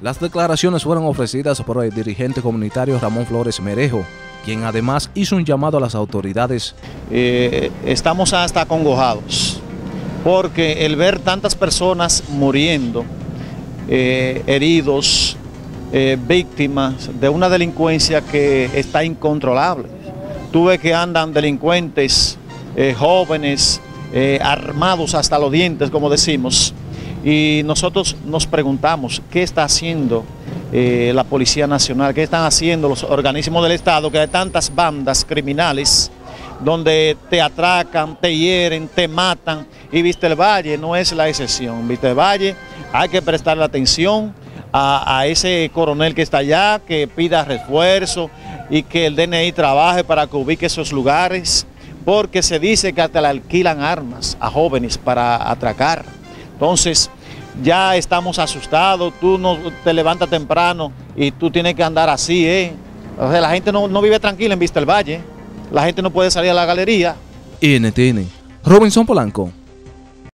Las declaraciones fueron ofrecidas por el dirigente comunitario Ramón Flores Merejo, quien además hizo un llamado a las autoridades. Estamos hasta acongojados, porque el ver tantas personas muriendo, heridos, víctimas de una delincuencia que está incontrolable. Tú ves que andan delincuentes jóvenes, armados hasta los dientes, como decimos, y nosotros nos preguntamos qué está haciendo la Policía Nacional, qué están haciendo los organismos del Estado, que hay tantas bandas criminales donde te atracan, te hieren, te matan, y Vistelvalle no es la excepción. Vistelvalle hay que prestarle atención a ese coronel que está allá, que pida refuerzo y que el DNI trabaje para que ubique esos lugares, porque se dice que hasta le alquilan armas a jóvenes para atracar. Entonces ya estamos asustados, tú no te levantas temprano y tú tienes que andar así, O sea, la gente no vive tranquila en Vistelvalle, la gente no puede salir a la galería. NTN, Robinson Polanco.